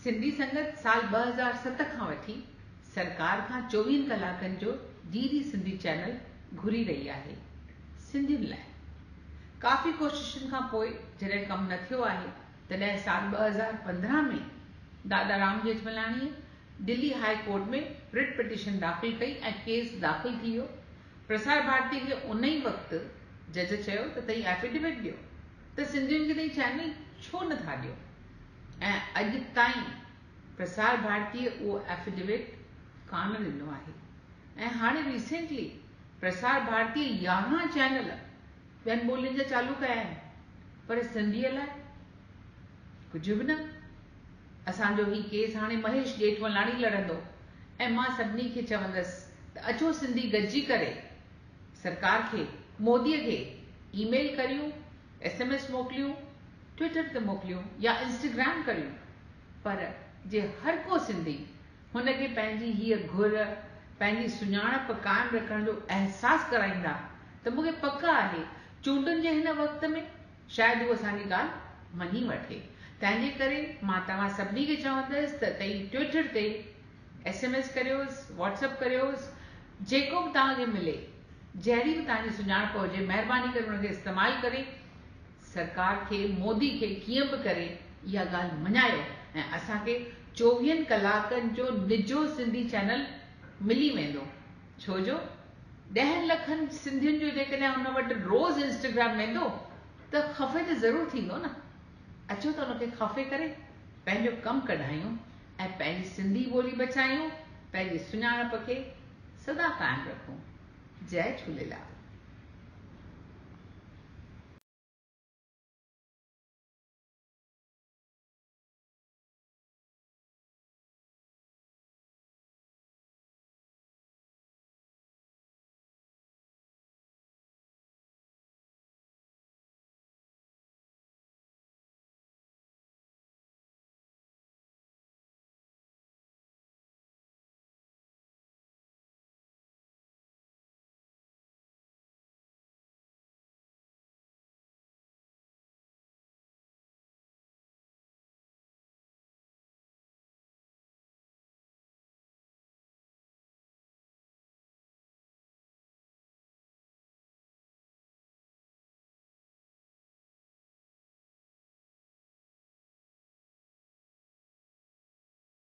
सिंधी संगत साल 2007 खां वठी सरकार खां 24 कलाकनि जो डीडी सिंधी चैनल घुरी रही आहे सिंधियुनि लाइ। काफ़ी कोशिशुनि खां पोइ जॾहिं कमु न थियो आहे तॾहिं साल 2015 में दादा राम जेठमलाणीअ दिल्ली हाई कोर्ट में रिट पिटीशन दाख़िल कई ऐं केस दाख़िल थी वियो। प्रसार भारती खे उन ई वक़्तु जज चयो त तई एफिडेविट ॾियो त सिंधियुनि खे तई चैनल छो नथा ॾियो ऐं अॼु ताईं प्रसार भारतीअ उहो एफिडेविट कान ॾिनो आहे। ऐं हाणे रिसेंटली प्रसार भारतीअ 11 चैनल ॿियनि ॿोलियुनि जा चालू कया आहिनि, पर सिंधीअ लाइ कुझु बि न। असांजो ही केस हाणे महेश जेठमलाणी लड़ंदो ऐं मां सभिनी खे चवंदसि त अचो सिंधी गॾिजी करे सरकार खे, मोदीअ खे ईमेल करियूं, SMS मोकिलियूं, ट्विटर ते मोकिलियूं या इंस्टाग्राम करियूं, पर जे हर को सिंधी हुनखे पंहिंजी हीअ घुर, पंहिंजी सुञाणप क़ाइमु रखण जो अहसासु कराईंदा त मूंखे पक आहे चूंडुनि जे हिन वक़्त में शायदि उहो असांजी ॻाल्हि मञी वठे। तंहिंजे करे मां तव्हां सभिनी खे चवंदसि त तई ट्विटर ते SMS करियोसि, व्हाट्सअप करियोसि, जेको बि तव्हांखे मिले, जहिड़ी बि तव्हांजी सुञाणप हुजे, महिरबानी करे हुनखे इस्तेमालु करे सरकार खे, मोदी खे कीअं बि करे इहा ॻाल्हि मञायो ऐं असांखे 24 कलाकनि जो निजो सिंधी चैनल मिली वेंदो। छो जो 10 लखनि सिंधियुनि जो जेकॾहिं हुन वटि रोज़ इंस्टाग्राम वेंदो त ख़फ़े त ज़रूरु थींदो न। अचो त हुनखे ख़फ़े करे पंहिंजो कमु कढायूं ऐं पंहिंजी सिंधी ॿोली बचायूं, पंहिंजी सुञाणप खे सदा क़ाइमु रखूं। जय झूलेलाल।